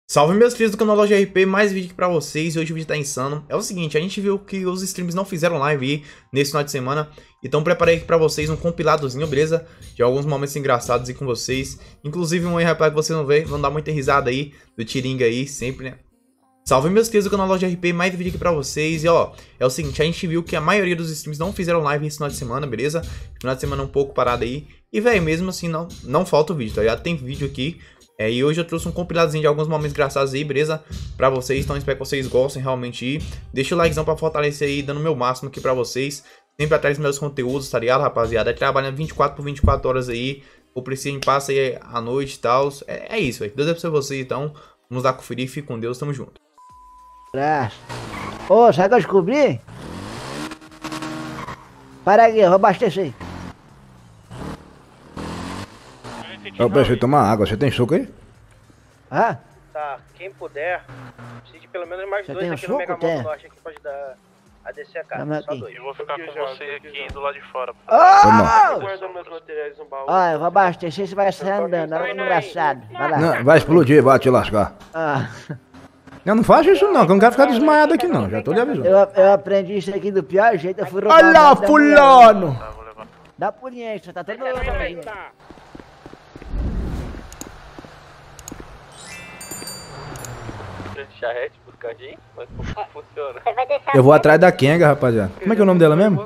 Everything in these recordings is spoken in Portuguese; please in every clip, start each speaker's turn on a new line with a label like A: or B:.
A: Salve meus filhos do canal Loja RP, mais vídeo aqui pra vocês e hoje o vídeo tá insano. É o seguinte, a gente viu que os streams não fizeram live aí nesse final de semana, então preparei aqui pra vocês um compiladozinho, beleza? De alguns momentos engraçados aí com vocês. Inclusive um erro que vocês não vê, vão dar muita risada aí do Tiringa aí, sempre, né? Salve meus queridos do canal Loja RP, mais vídeo aqui pra vocês. E ó, é o seguinte, a gente viu que a maioria dos streams não fizeram live esse final de semana, beleza? Final de semana um pouco parado aí. E velho, mesmo assim não falta o vídeo, tá ligado? Tem vídeo aqui. E hoje eu trouxe um compiladozinho de alguns momentos engraçados aí, beleza? Pra vocês, então espero que vocês gostem realmente aí. Deixa o likezão pra fortalecer aí, dando o meu máximo aqui pra vocês. Sempre atrás dos meus conteúdos, tá ligado, rapaziada? Trabalhando 24 por 24 horas aí. O precinho passa aí à noite e tal. É isso, velho. Deus abençoe vocês, então. Vamos lá conferir, fique com Deus, tamo junto.
B: Ô, sabe o que eu descobri? Para aqui, eu vou abastecer aí.
C: Eu preciso tomar água, você tem suco aí?
B: Ah?
D: Tá, quem puder, precisa de pelo menos mais
B: Você
D: dois
B: tem
D: aqui
B: um
D: no
B: suco?
D: Mega
B: Tem.
D: Moto Norte aqui pra ajudar a descer a casa.
B: Vamos
D: Só
B: aqui.
D: dois.
E: Eu vou ficar com você aqui do lado de fora.
B: Ô!
D: Guardando meus materiais no baú.
B: Ó, eu vou abastecer, você vai sair andando, ela no engraçado. Vai lá.
C: Não, vai explodir, vai te lascar.
B: Ah,
C: Não faça isso não, que eu não quero ficar desmaiado aqui não, já tô lhe avisando.
B: eu aprendi isso aqui do pior jeito, eu fui roubar.
C: Olha lá,
B: da mulher.
C: fulano!
E: Tá, vou levar.
B: Dá punheta, tá todo mundo.
E: Charrete, buscadinho, mas como funciona?
C: Eu vou atrás da Kenga, rapaziada. Como é que é o nome dela mesmo?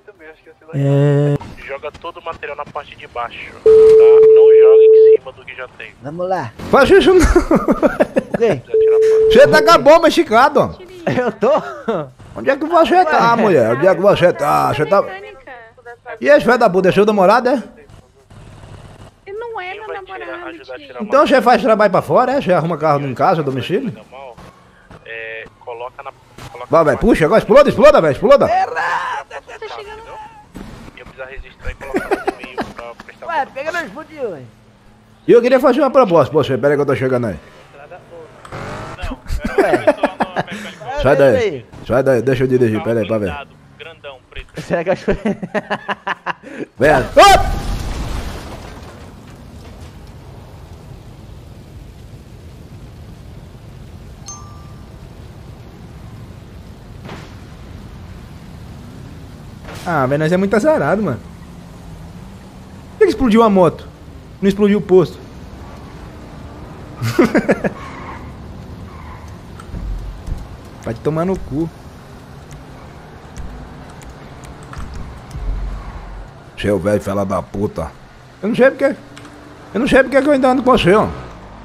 E: Joga todo o material na parte de baixo, tá? Não joga em cima do que já tem.
B: Vamos lá.
C: Faz isso não!
B: O quê?
E: Já tira a foto.
C: Você tá com a bomba esticada!
B: Eu tô?
C: Onde é que você tá, mulher? Onde é que você tá? Você tá... E esse velho da puta é seu namorado, é?
F: Ele não é
E: Quem
F: meu
E: vai
F: namorado,
E: ajudar a tirar
C: Então você faz trabalho pra fora, é? Você arruma carro em casa, domicílio?
E: na mão, coloca na... Coloca
C: Vai,
E: na
C: velho,
E: parte
C: puxa, agora exploda, velho, exploda!
E: tá chegando. E eu preciso registrar e colocar no meio pra prestar
B: Ué, pega não explodiu, hein?
C: E eu queria fazer uma proposta pra você, pera aí que eu tô chegando aí. Sai daí, deixa eu dirigir, pera aí pra ver.
E: Grandão, preto.
B: Será que eu acho...
C: Velho. Ah, velho, nós é muito azarado, mano. Por que explodiu a moto? Não explodiu o posto. Vai te tomar no cu. Seu velho fela da puta. Eu não sei porque. Eu não sei porque que eu ainda ando com você, ó.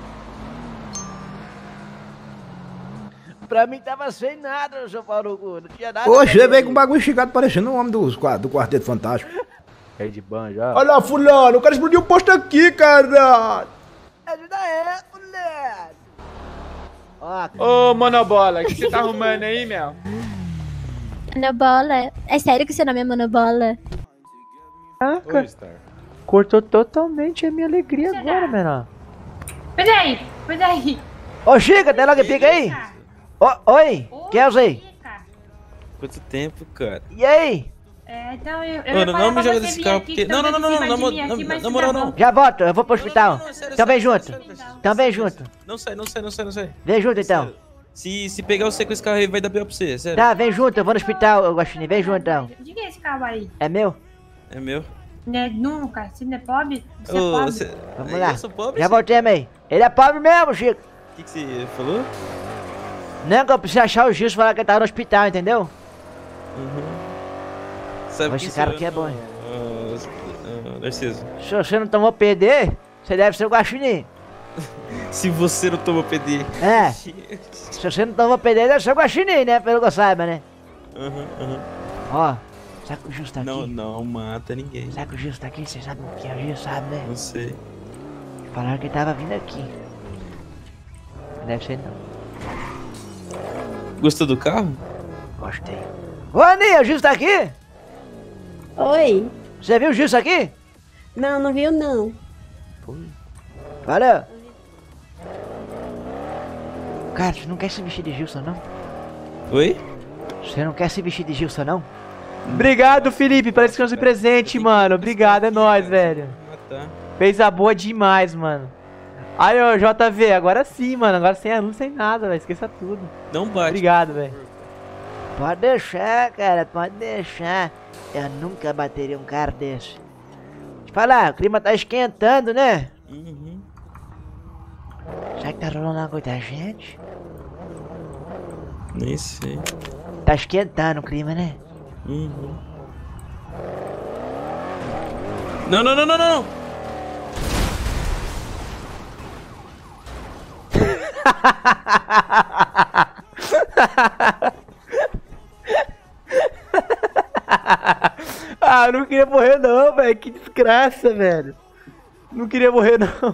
B: Pra mim tava sem nada, seu Paulo Gu, não tinha nada.
C: Hoje você veio com um bagulho esticado parecendo um homem do Quarteto Fantástico.
G: É de ban já?
C: Olha lá, fulano, o cara explodiu o posto aqui, cara.
B: Ajuda aí, mulher. Ó,
H: Ô, Monobola, o que você tá arrumando aí, meu?
F: Monobola. É sério que seu nome é Monobola?
G: Caraca, cortou totalmente a minha alegria agora, menor.
F: Peraí.
B: Ô, Chica, tem logo pica aí? Oi, quem é você?
I: Quanto tempo, cara?
B: E aí?
F: Então
I: Mano, não me joga desse carro porque... Não, na moral não.
B: Já volto, eu vou pro hospital.
I: Não, sério,
B: Então vem
I: sério,
B: junto.
I: sério, sério,
B: Então vem
I: sério,
B: junto.
I: sério. Não sai.
B: Vem junto então.
I: Sério. Se pegar você com esse carro aí, vai dar pior pra você, sério.
B: Tá, vem junto, eu vou no hospital, Guaxinim, vem junto então.
F: De que é esse carro aí?
B: É meu?
I: É meu.
F: Nunca, você não é pobre? Você
I: Ô,
F: é pobre?
I: você...
B: Vamos
I: Eu
B: lá.
I: sou pobre,
B: Já
I: sim.
B: voltei, meio. Ele é pobre mesmo, Chico.
I: O que você falou?
B: Não, que eu preciso achar o Gilson e falar que ele tava no hospital, entendeu?
I: Sabe
B: Esse
I: quem
B: cara
I: sou
B: aqui
I: eu,
B: é bom,
I: não?
B: hein?
I: Narciso.
B: Se você não tomou PD, você deve ser o Guaxinim.
I: Se você não tomou PD.
B: É. Se você não tomou PD, deve ser o Guaxinim, né? Pelo que eu saiba, né? Ó, será que o Gilson tá aqui?
I: Não mata ninguém.
B: Será que o Gilson tá aqui? Você sabe o que é o Gilson, sabe, né?
I: Não sei.
B: Falaram que ele tava vindo aqui. Deve ser não.
I: Gostou do carro?
B: Gostei. Ô, Aninha, o Gilson tá aqui?
J: Oi.
B: Você viu o Gilson aqui?
J: Não viu não.
B: Valeu. Cara, você não quer se vestir de Gilson, não?
I: Oi?
B: Você não quer se vestir de Gilson, não?
G: Obrigado, Felipe, parece que eu de presente, mano. Obrigado, é nóis, velho.
I: Matar.
G: Fez a boa demais, mano. Aí, ô, JV, agora sim, mano. Agora sem a luz, sem nada, velho. Esqueça tudo.
I: Não bate.
G: Obrigado, velho.
B: Pode deixar, cara, pode deixar. Eu nunca bateria um cara desse. Deixa eu falar, o clima tá esquentando, né?
I: Uhum.
B: Será que tá rolando algo com a gente?
I: Nem sei.
B: Tá esquentando o clima, né?
I: Uhum. Não, não, não, não, não!
G: Ah, eu não queria morrer não, velho. Que desgraça, velho. Não queria morrer não.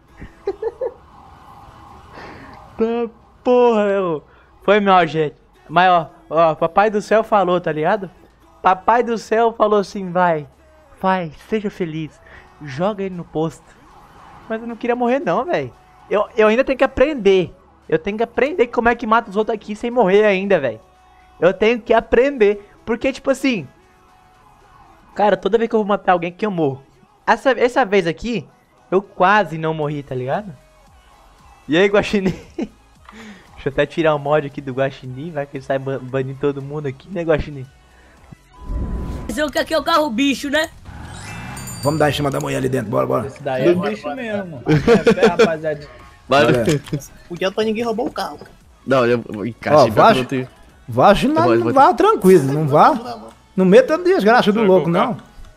G: Tá, porra, meu. Foi mal, gente. Mas, ó, papai do céu falou, tá ligado? Papai do céu falou assim, vai, seja feliz. Joga ele no posto. Mas eu não queria morrer não, velho. Eu ainda tenho que aprender. Eu tenho que aprender como é que mata os outros aqui sem morrer ainda, velho. Eu tenho que aprender. Porque, tipo assim... Cara, toda vez que eu vou matar alguém que eu morro. Essa vez aqui, eu quase não morri, tá ligado? E aí, Guaxinim? Deixa eu até tirar o mod aqui do Guaxinim. Vai que ele sai banindo todo mundo aqui, né, Guaxinim?
K: Dizer que aqui é o carro bicho, né?
C: Vamos dar em cima da mulher ali dentro, bora.
G: Esse daí é bicho mesmo. É, rapaziada.
L: Porque pra ninguém roubou o carro.
M: Não, eu encaixe
C: vá tranquilo, não vá. Não meta desgraça do louco, não.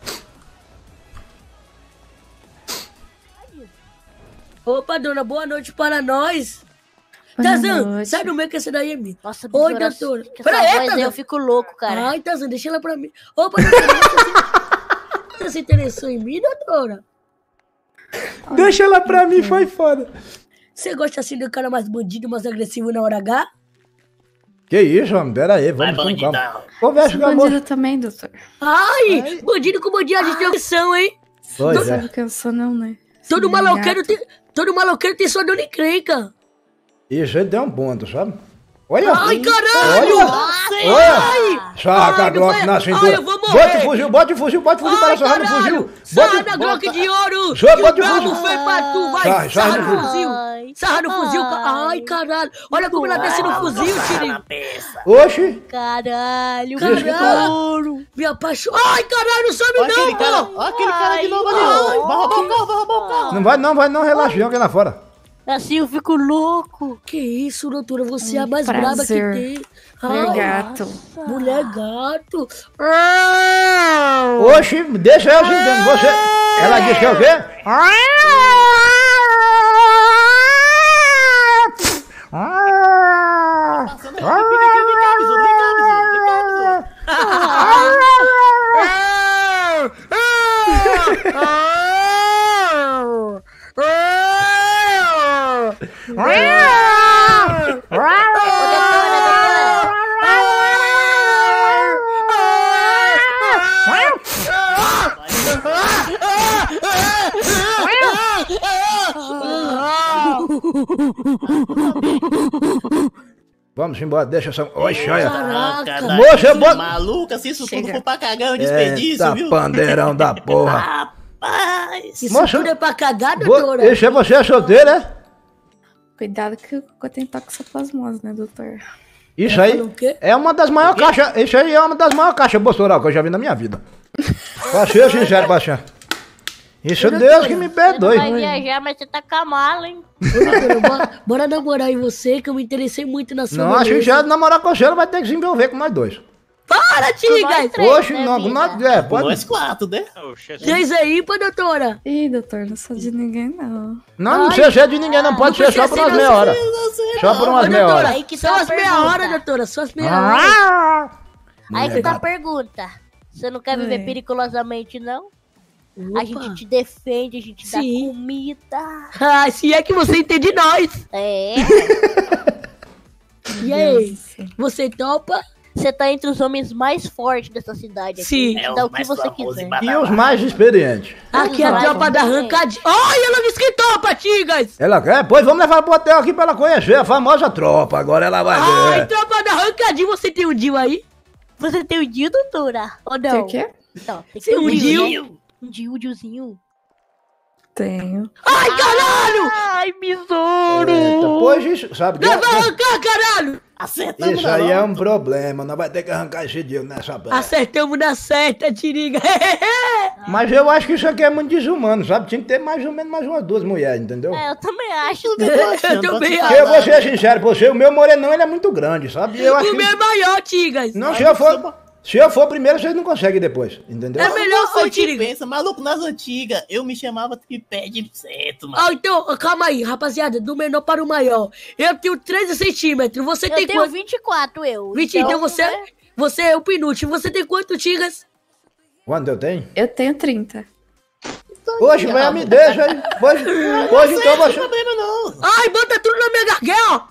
K: Opa, dona, boa noite para nós. Tazan, sai do meio que essa daí é minha.
F: Nossa,
K: oi, doutora.
F: Peraí, Tazan. Eu fico louco, cara.
K: Ai, Tazan, deixa ela pra mim. Opa, doutora, você se interessou em mim, doutora?
C: Deixa ela pra mim, foi foda.
K: Você gosta assim do cara mais bandido, mais agressivo na hora H?
C: Que isso, homem, pera aí, vamos com calma. Conversa com a moça.
F: Bandido também, doutor.
K: Ai, bandido com bandido, a gente tem opção, hein?
C: Pois
F: não sabe o que eu sou não, né?
K: Todo maloqueiro tem sua dona encrenca.
C: Isso aí deu um ponto, sabe? Olha!
K: Ai, caralho!
C: Olha! Saca a Glock na cintura.
K: Ai, eu vou morrer!
C: Bote o fuzil para sarrar no fuzil!
K: Sarra na Glock de ouro!
C: Bote o fuzil!
K: Foi pra tu, vai! Sarra no fuzil! Sarra no fuzil! Ai, caralho! Olha como ela desce no fuzil, Tirinho!
C: Oxi!
K: Caralho! Caralho! Me apaixonou! Ai, caralho, não sobe não, pô!
L: Olha aquele cara de novo ali, ó! Vai roubar o carro!
C: Não vai não, relaxa, joga lá fora.
K: Assim eu fico louco. Que isso, doutora? Você é a mais braba que tem.
F: Mulher gato.
K: Mulher gato.
C: Oxi, deixa eu entender. Você... Ela disse que é o quê? Vamos embora, deixa essa... Oxe, olha.
L: Moça, bota... Maluca, se isso tudo for pra cagar, eu desperdício, viu?
C: Pandeirão da porra.
K: Rapaz, isso tudo é pra cagar, doutora?
C: Esse é você, solteira, é?
F: Cuidado que eu tenho toxoplasmose, né, doutor?
C: Isso aí é uma das maiores caixas. Isso aí é uma das maiores caixas bostoral que eu já vi na minha vida. Pra ser sincero, Baixão. Isso Deus que me perdoe.
F: Vai viajar, mas você tá com a mala, hein?
K: Bora namorar em você, que eu me interessei muito na sua.
C: Não, acho que já namorar com você, ela vai ter que se envolver com nós dois.
K: Para, Tigas!
C: Oxe, não, pode.
L: Nós quatro, né?
K: Diz aí, pô, doutora.
F: Ih, doutor, não sou de ninguém, não.
C: Não sei se é de ninguém, não pode ser só por umas meia hora. Só por umas meia hora.
K: Só as meia hora, doutora, só as meia hora.
F: Aí que tá a pergunta. Você não quer viver periculosamente, não? Opa. A gente te defende, a gente dá comida.
K: Ah, se é que você entende nós.
F: É.
K: E aí, você topa?
F: Você tá entre os homens mais fortes dessa cidade aqui.
K: Sim.
F: Dá o que você quiser.
C: E os mais experientes.
K: Aqui é a tropa da arrancadinha. Ai, ela disse que topa, Tigas.
C: Ela quer? Pois vamos levar pro hotel aqui pra ela conhecer a famosa tropa. Agora ela vai ver.
K: Ai, tropa da arrancadinha, você tem um deal aí?
F: Você tem um deal, doutora? Ou não?
K: Tem o quê?
F: Não, tem que
K: ter
F: um
K: deal.
F: Um dealzinho.
M: Tenho.
K: Ai, caralho!
F: Ai, besouro!
C: Depois disso, sabe?
K: Vai arrancar, caralho!
L: Acertamos.
C: Isso aí é um problema, nós vai ter que arrancar esse dia nessa barra.
K: Acertamos na certa, Tiringa.
C: Mas eu acho que isso aqui é muito desumano, sabe? Tinha que ter mais ou menos mais umas 2 mulheres, entendeu?
F: Eu também acho.
K: Eu também acho.
C: Porque eu vou ser sincero pra você, o meu morenão ele é muito grande, sabe? Eu acho
K: O meu é maior, Tigas.
C: Não, se eu for primeiro, vocês não conseguem depois, entendeu?
K: É melhor
L: Você
K: o Tiringa.
L: pensa, maluco, nas antigas, eu me chamava tripé de centro, mano.
K: Ah, então, calma aí, rapaziada, do menor para o maior. Eu tenho 13 centímetros, você tem
F: tenho
K: quanto?
F: 24, eu.
K: 20, então você é o penúltimo. Você tem quanto, Tigas?
C: Quanto eu tenho?
M: Eu tenho 30.
C: Poxa, mas me deixa aí. Poxa, então você...
L: Não tem problema, não.
K: Ai, bota tudo na minha garganta.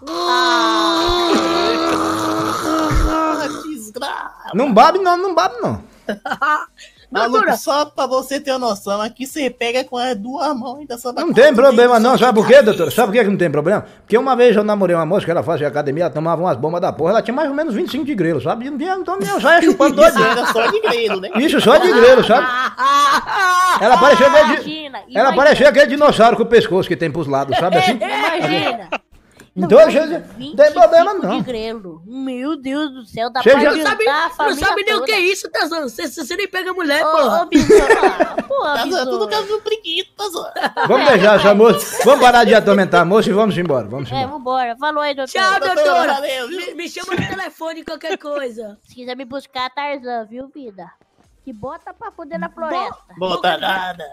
L: Desgraça.
C: Não babe não.
L: Maluco, só pra você ter uma noção, aqui você pega com as 2 mãos ainda só.
C: Não tem problema não, sabe por quê, doutor? Sabe por que não tem problema? Porque uma vez eu namorei uma moça que ela fazia academia, ela tomava umas bombas da porra, ela tinha mais ou menos 25 de grelo, sabe? Então eu saia chupando todo dia.
L: Era só de grelo, né?
C: Isso, só de grelo, sabe? Ela parecia aquele dinossauro com o pescoço que tem pros lados, sabe assim?
F: Imagina.
C: Então, não tem problema não.
F: De grelo. Meu Deus do céu, dá
C: Você
F: pra
C: já-
F: ajudar a família
K: Não sabe nem o
F: toda.
K: que é isso, Tazão. Você nem pega mulher,
F: Ô,
K: porra.
L: Tazão, é tudo caso do preguiça, Tazão.
C: Vamos deixar essa moça, vamos parar de atormentar a moça e vamos embora,
F: Vambora. Falou aí, doutor.
K: Tchau, doutora.
L: valeu, viu?
K: Me chama no telefone, qualquer coisa.
F: Se quiser me buscar, Tarzan, viu, vida? Que bota pra fuder na floresta.
L: Bota nada.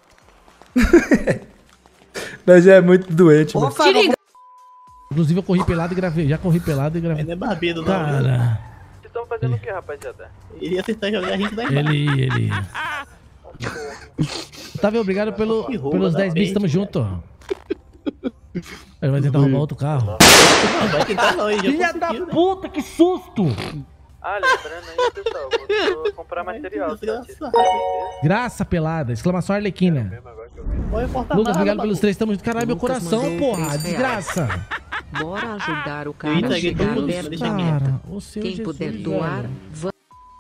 C: Mas é muito doente,
L: mano.
N: Inclusive eu corri pelado e gravei. Já corri pelado e gravei.
L: Não é barbeiro, não.
N: Cara,
E: Vocês estão fazendo o que, rapaziada?
L: Ele ia tentar jogar a gente da embaixo.
N: ele. Otávio, obrigado pelos 10 bits, tamo junto. Ele vai tentar roubar outro carro.
L: Não, vai tentar não, ele já
N: Filha da
L: conseguiu, né?
N: puta, que susto!
E: Ah, lembrando aí, pessoal, vou comprar material.
N: Graça pelada, exclamação Arlequina.
L: Não importa
N: Lucas,
L: nada,
N: obrigado pelos
L: maluco.
N: 3, tamo junto. Caralho, meu
O: Lucas
N: coração,
O: mandou
N: porra,
O: 3
N: desgraça.
O: Bora ajudar o cara
L: Eu
O: a
L: entreguei
O: chegar
L: tudo,
O: perto
L: deixa
O: da
L: quieto.
O: meta.
N: Cara, o seu
O: Quem
N: Jesus,
O: puder doar,
N: velho.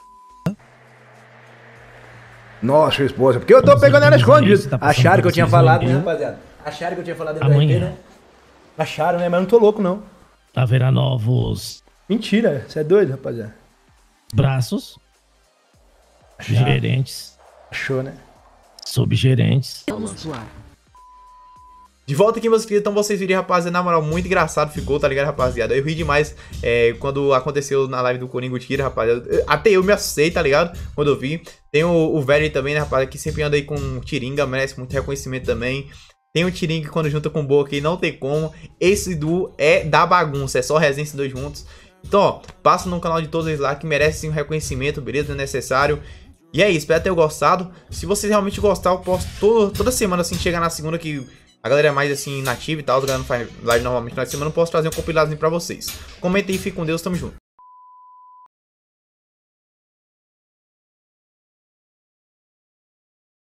C: Nossa, esposa, porque eu tô pegando ela escondida.
N: Tá passando
C: Acharam que eu
N: por
C: tinha
N: vocês
C: falado,
N: aí,
C: né,
N: né?
C: rapaziada? Acharam que eu tinha falado dentro
N: Amanhã.
C: da IP, né? Acharam, né? Mas eu não tô louco, não.
N: Haverá novos
C: Mentira, você é doido, rapaziada.
N: braços, gerentes,
C: Achou, né?
N: subgerentes.
O: Vamos doar.
A: De volta aqui, meus queridos, então vocês viram, rapaziada, na moral, muito engraçado ficou, tá ligado, rapaziada? Eu ri demais quando aconteceu na live do Coringa Tira, rapaziada. Até eu me assustei, tá ligado? Quando eu vi. Tem o velho aí também, né, rapaziada, que sempre anda aí com Tiringa, merece muito reconhecimento também. Tem o Tiringa que quando junta com o Boca aí não tem como. Esse duo é da bagunça, é só resenha esses dois juntos. Então, ó, passa no canal de todos eles lá que merecem um reconhecimento, beleza? É necessário. E é isso, espero ter gostado. Se vocês realmente gostaram, eu posto toda semana, assim, chegar na segunda que a galera é mais, assim, nativa e tal, a galera não faz live normalmente na semana, eu posso trazer um compiladozinho pra vocês. Comenta aí, fique com Deus, tamo junto.